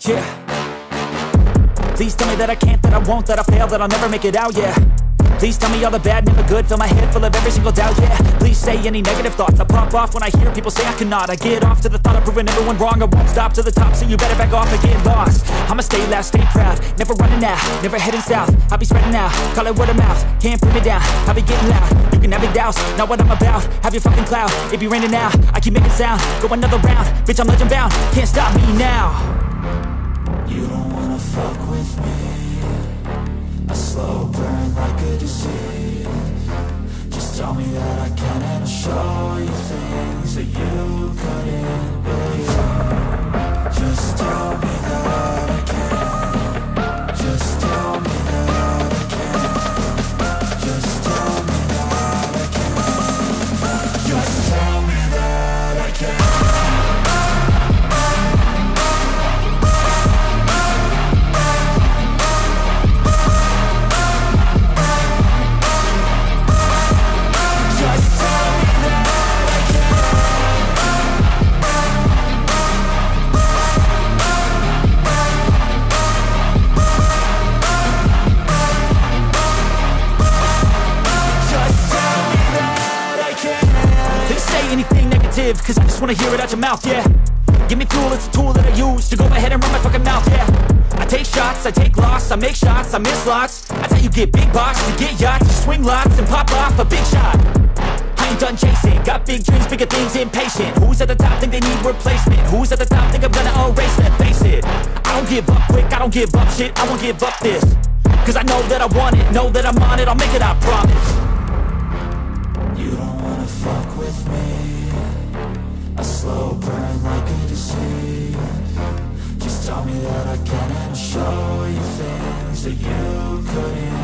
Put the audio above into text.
Yeah. Please tell me that I can't, that I won't, that I fail, that I'll never make it out, yeah. Please tell me all the bad, never good, fill my head full of every single doubt, yeah. Please say any negative thoughts, I pop off when I hear people say I cannot. I get off to the thought of proving everyone wrong, I won't stop to the top, so you better back off and get lost. I'ma stay loud, stay proud, never running out, never heading south. I'll be spreading out, call it word of mouth, can't put me down, I'll be getting loud. You can have your doubts, not what I'm about, have your fucking clout, it be raining now, I keep making sound, go another round, bitch I'm legend bound, can't stop me now. You don't wanna fuck with me, a slow burn like a disease. Just tell me that I can and I'll show you things that you couldn't believe. Just tell me that I can. Just tell me that I can. Just tell me that I can. Just tell me that I can. Cause I just wanna hear it out your mouth, yeah. Give me fuel, it's a tool that I use to go ahead and run my fucking mouth, yeah. I take shots, I take loss, I make shots, I miss lots. That's how you get big box, you get yachts, you swing lots and pop off a big shot. I ain't done chasing, got big dreams, bigger things, impatient. Who's at the top think they need replacement? Who's at the top think I'm gonna erase that? Face it, I don't give up quick, I don't give up shit, I won't give up this. Cause I know that I want it, know that I'm on it, I'll make it, I promise. You don't wanna fuck with me, a slow burn like a disease. Just tell me that I can and I'll show you things that you couldn't